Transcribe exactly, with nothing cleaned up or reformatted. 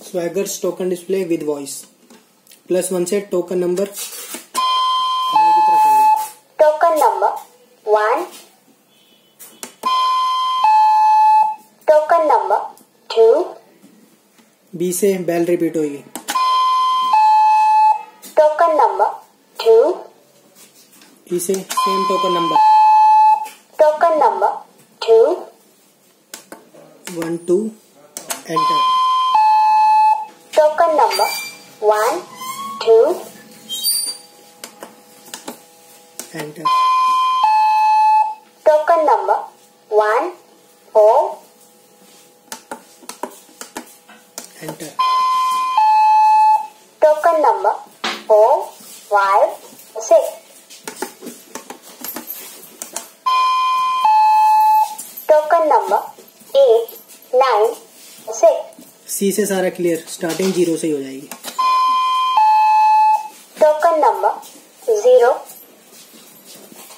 स्वैगर्स token display with voice plus one से token number token number one, token number two. B से bell repeat होगी। Token number two. E से same token number. Token number two. One two enter. Token number one two enter. Token number one four enter. Token number four five six. Token number eight nine six. C से सारा clear, starting zero से ही हो जाएगी। Token number zero